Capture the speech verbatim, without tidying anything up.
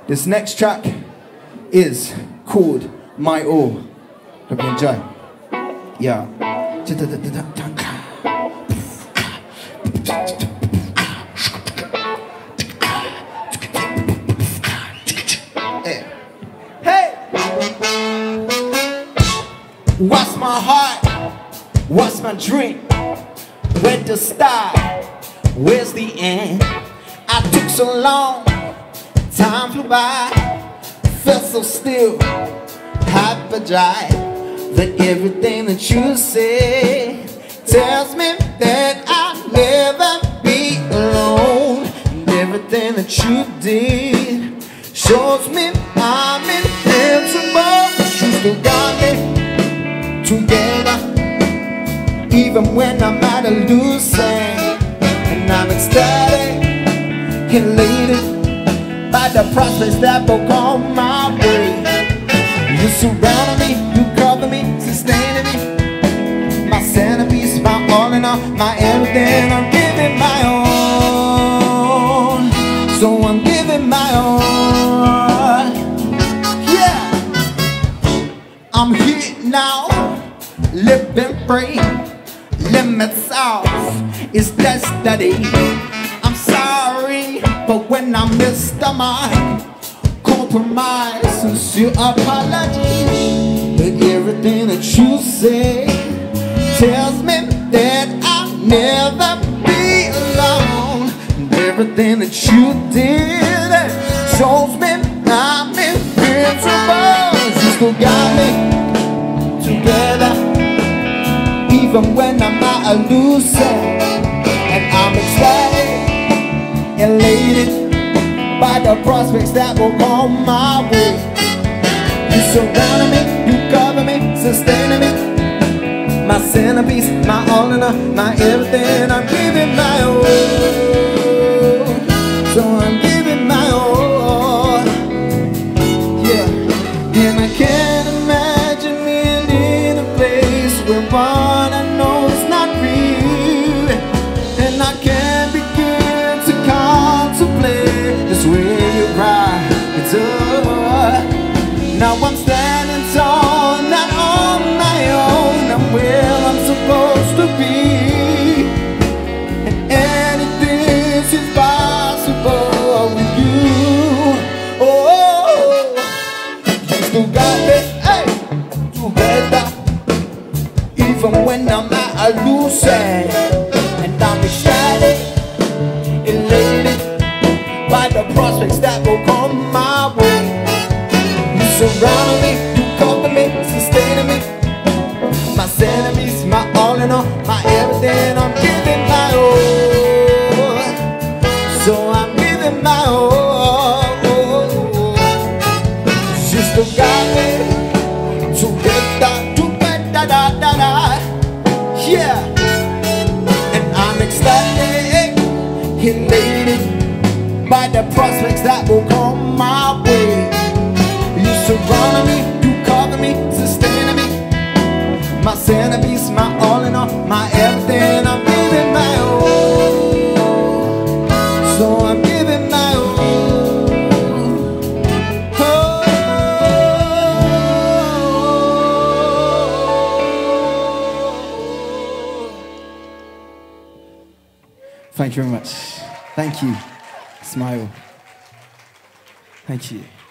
This next track is called My All. Hope you enjoy. Yeah. Hey! What's my heart? What's my dream? Where to start? Where's the end? I took so long, time flew by, felt so still, hyperdrive. That everything that you say tells me that I'll never be alone. And everything that you did shows me I'm invincible. You still got me together, even when I'm at a loose end. And I'm ecstatic, elated by the prospects that will come my way. You surround me, you cover me, sustaining me. My centerpiece, my all in all, my everything. I'm giving my all, so I'm giving my all. Yeah, I'm here now, living free. Limits off, it's destiny. I'm sorry, but when I miss the mark, compromise, sincere apology. But everything that you say tells me that I'll never be alone. And everything that you did shows me I'm invincible. You still got me together, even when I'm at a loose end. And I'm ecstatic, elated by the prospects that will come my way. You surround me, you cover me, sustaining me. My centerpiece, my all in all, my everything. I'm giving my all, so I'm giving my all. Yeah, and I can't imagine being in a place where one I know is not real, and I can't begin to contemplate this way you cry. It's over. Now I'm standing tall, not on my own. I'm where I'm supposed to be, and anything is possible with you. Oh, you still got me, hey, together, even when I'm at a loose end. And I'm excited, elated by the prospects that will come my way. You surround me, you cover me, sustaining me. My centerpiece, my all in all, my everything. I'm giving my all, so I'm giving my all. You still got me together, together, da da da. Yeah, and I'm ecstatic, elated by the prospects that will come my way. You surround me, you cover me, sustaining me. My centerpiece, my all in all, my everything. I'm giving my all, so I'm giving my all. Oh. Thank you very much. Thank you. Smile. Thank you.